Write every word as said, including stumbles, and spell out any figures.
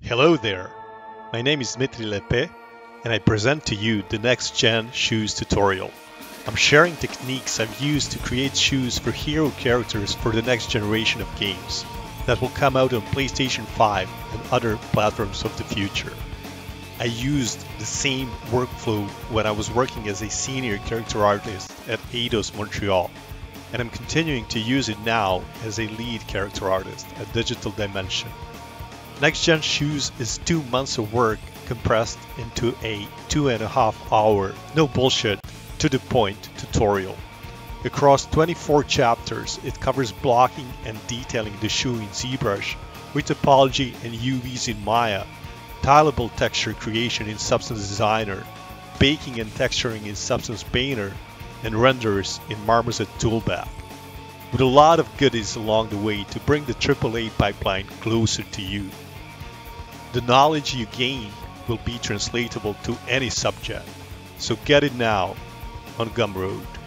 Hello there, my name is Dmitrij Leppée and I present to you the Next Gen Shoes tutorial. I'm sharing techniques I've used to create shoes for hero characters for the next generation of games that will come out on PlayStation five and other platforms of the future. I used the same workflow when I was working as a senior character artist at Eidos Montréal, and I'm continuing to use it now as a lead character artist at Digital Dimension. Next Gen Shoes is two months of work compressed into a two and a half hour, no bullshit, to the point tutorial. Across twenty-four chapters, it covers blocking and detailing the shoe in ZBrush, retopology and U Vs in Maya, tileable texture creation in Substance Designer, baking and texturing in Substance Painter, and renders in Marmoset Toolbag, with a lot of goodies along the way to bring the triple A pipeline closer to you. The knowledge you gain will be translatable to any subject, so get it now on Gumroad.